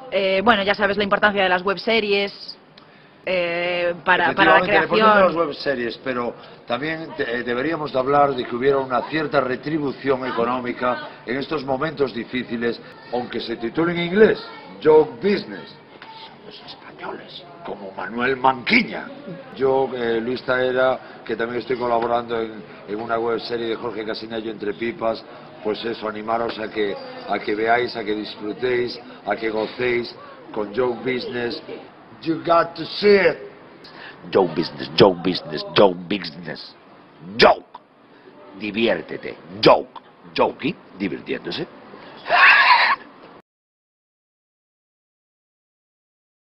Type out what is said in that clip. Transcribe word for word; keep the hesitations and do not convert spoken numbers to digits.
Eh, bueno, ya sabes la importancia de las webseries eh, para, para la Efectivamente, la importancia de las creación. webseries, pero también eh, deberíamos de hablar de que hubiera una cierta retribución económica en estos momentos difíciles, aunque se titule en inglés, Joke Business. Los españoles, como Manuel Manquiña. Yo, eh, Luis Taera, que también estoy colaborando en, en una webserie de Jorge Casinello, Entre Pipas, pues eso, animaros a que, a que veáis, a que disfrutéis, a que gocéis con Joke Business. You got to see it. Joke Business, Joke Business, Joke Business. Joke. Diviértete. Joke. Jokey, divirtiéndose.